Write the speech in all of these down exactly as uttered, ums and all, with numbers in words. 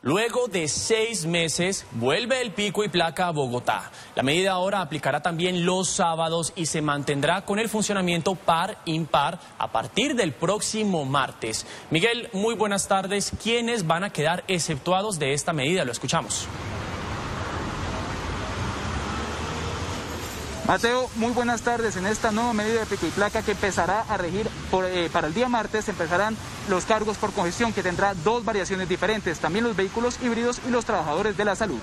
Luego de seis meses, vuelve el pico y placa a Bogotá. La medida ahora aplicará también los sábados y se mantendrá con el funcionamiento par-impar a partir del próximo martes. Miguel, muy buenas tardes. ¿Quiénes van a quedar exceptuados de esta medida? Lo escuchamos. Mateo, muy buenas tardes. En esta nueva medida de pico y placa que empezará a regir por, eh, para el día martes, empezarán los cargos por congestión, que tendrá dos variaciones diferentes, también los vehículos híbridos y los trabajadores de la salud.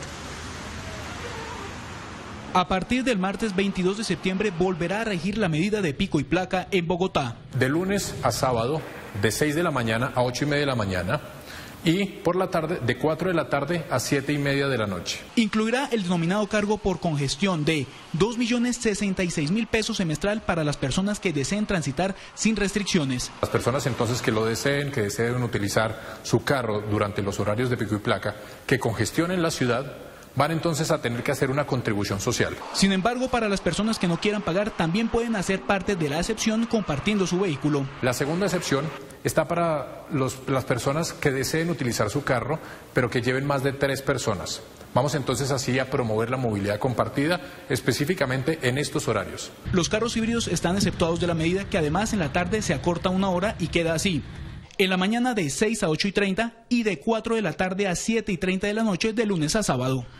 A partir del martes veintidós de septiembre volverá a regir la medida de pico y placa en Bogotá. De lunes a sábado, de seis de la mañana a ocho y media de la mañana. Y por la tarde, de cuatro de la tarde a siete y media de la noche. Incluirá el denominado cargo por congestión de dos millones sesenta y seis mil pesos semestral para las personas que deseen transitar sin restricciones. Las personas entonces que lo deseen, que deseen utilizar su carro durante los horarios de pico y placa, que congestionen la ciudad, van entonces a tener que hacer una contribución social. Sin embargo, para las personas que no quieran pagar, también pueden hacer parte de la excepción compartiendo su vehículo. La segunda excepción está para los, las personas que deseen utilizar su carro, pero que lleven más de tres personas. Vamos entonces así a promover la movilidad compartida, específicamente en estos horarios. Los carros híbridos están exceptuados de la medida, que además en la tarde se acorta una hora y queda así. En la mañana de seis a ocho y treinta y de cuatro de la tarde a siete y treinta de la noche de lunes a sábado.